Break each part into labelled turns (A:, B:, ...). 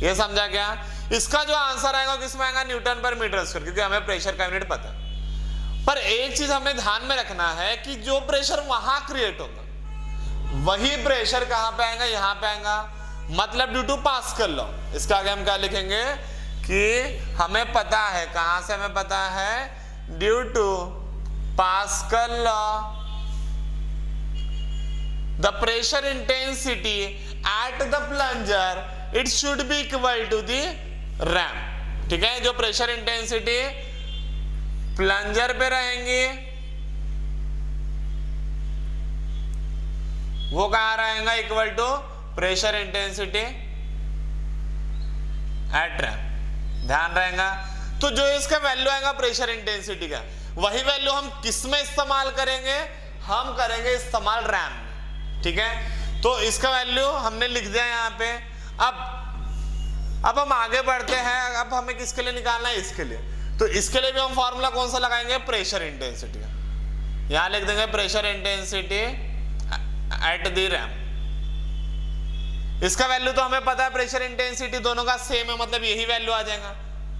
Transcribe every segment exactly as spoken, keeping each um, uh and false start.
A: ये समझा क्या? इसका जो आंसर आएगा किसमें आएगा? न्यूटन पर मीटर स्क्वायर, क्योंकि हमें प्रेशर का यूनिट पता है। पर एक चीज हमें ध्यान में रखना है कि जो प्रेशर वहां क्रिएट होगा वही प्रेशर कहां पे आएगा? यहां पे आएगा, मतलब ड्यू टू पास्कल लॉ। इसका आगे हम क्या लिखेंगे कि हमें पता है, कहां से हमें पता है? Due to Pascal law the pressure intensity at the plunger it should be equal to the ram. ठीक है, जो प्रेशर इंटेंसिटी प्लंजर पे रहेंगी वो कहां रहेगा? Equal to pressure intensity at ram. ध्यान रहेगा। तो जो इसका वैल्यू आएगा प्रेशर इंटेंसिटी का, वही वैल्यू हम किस में इस्तेमाल करेंगे? हम करेंगे इस्तेमाल रैम में। ठीक है, तो इसका वैल्यू हमने लिख दिया यहां पे। अब अब हम आगे बढ़ते हैं। अब हमें किसके लिए निकालना है? इसके लिए। तो इसके लिए भी हम फॉर्मूला कौन सा लगाएंगे? प्रेशर इंटेंसिटी का। यहां लिख देंगे pressure intensity at the ram. इसका वैल्यू तो हमें पता है, प्रेशर इंटेंसिटी दोनों का सेम है, मतलब यही वैल्यू आ जाएगा।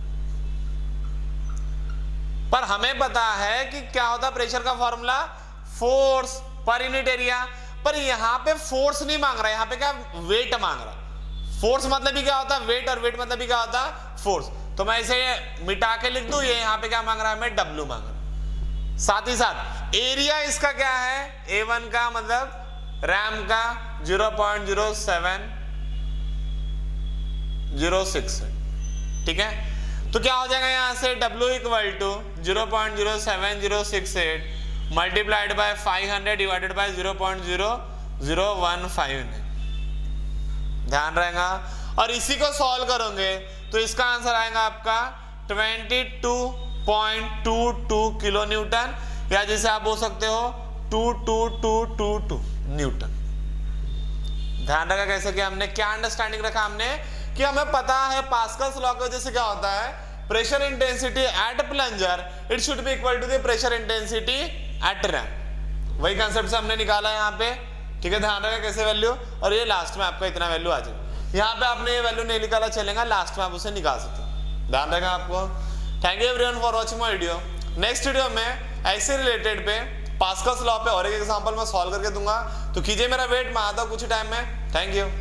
A: पर हमें पता है कि क्या होता है प्रेशर का formula? Force per unit area. पर यहां पे फोर्स नहीं मांग रहा, यहां पे क्या? वेट मांग रहा। फोर्स मतलब भी क्या होता है? वेट, और वेट मतलब भी क्या होता है? फोर्स। तो मैं इसे मिटा के लिख दूं, ये यहां पे क्या मांग रहा है? हमें डब्ल्यू मांग रहा है। साथ ही साथ एरिया इसका क्या है? ए वन का, मतलब रैम का zero point zero seven zero six. ठीक है, तो क्या हो जाएगा यहां से? W equal to zero point zero seven zero six at multiplied by five hundred divided by zero point zero zero one five. ध्यान रहेगा। और इसी को सॉल्व करोगे तो इसका आंसर आएगा आपका twenty two point two two kilo newton, या जैसे आप बोल सकते हो two two two two two newton. ध्यान रखा कैसे कि हमने क्या अंडरस्टैंडिंग रखा हमने कि हमें पता है पास्कल्स लॉ की वजह से क्या होता है? Pressure intensity at plunger it should be equal to the pressure intensity at ram. वही कंसेप्ट से हमने निकाला है यहाँ पे। ठीक है, ध्यान रखा कैसे वैल्यू, और ये लास्ट में आपका इतना वैल्यू आ जाएगा। यहाँ पे आपने ये वैल्यू नहीं निकाला चलेगा, लास्ट में आप उसे निकाल सकते हो। ध्यान रखा आपको। Thank you everyone for watching my video. Next video में ऐसे रिलेटेड पे पास्कल्स लॉ पे और एक एग्जांपल मैं सॉल्व करके दूंगा। तो कीजिए मेरा वेट, मैं आता हूँ कुछ टाइम में। Thank you.